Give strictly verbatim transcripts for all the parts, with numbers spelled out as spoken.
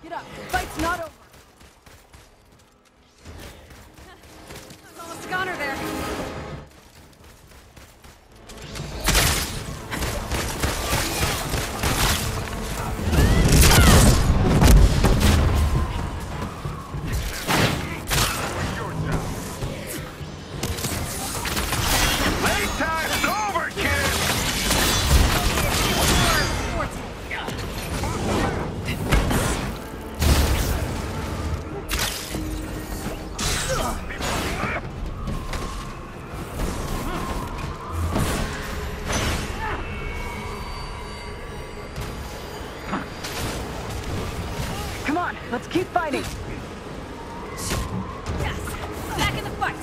Get up. The fight's not over. There's almost a goner there. Let's keep fighting! Yes! Back in the fight!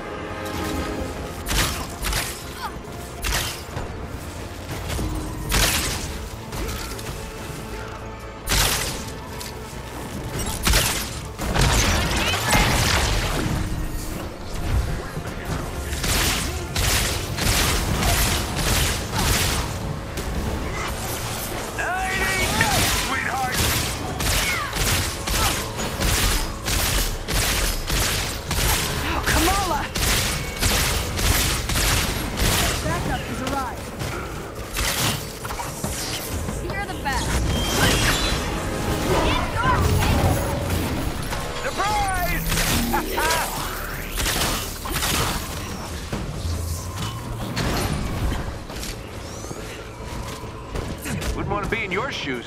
Wouldn't want to be in your shoes.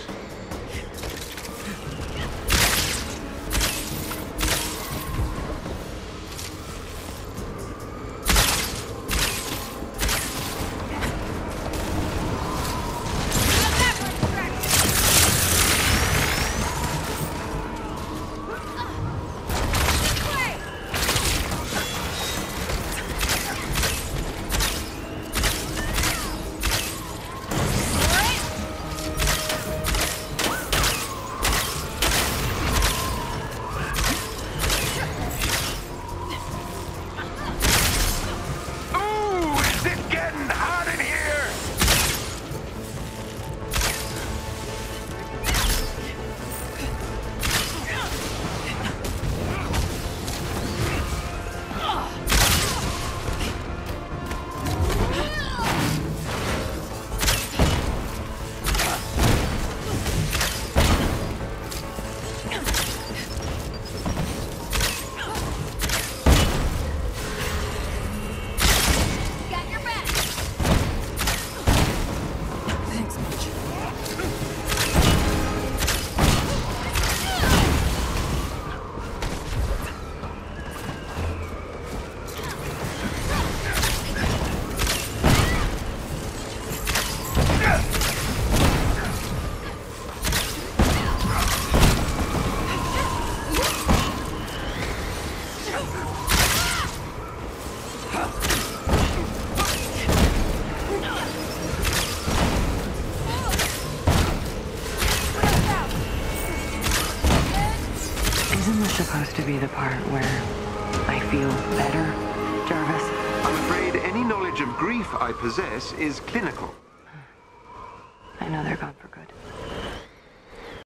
Isn't this supposed to be the part where I feel better, Jarvis? I'm afraid any knowledge of grief I possess is clinical. I know they're gone for good.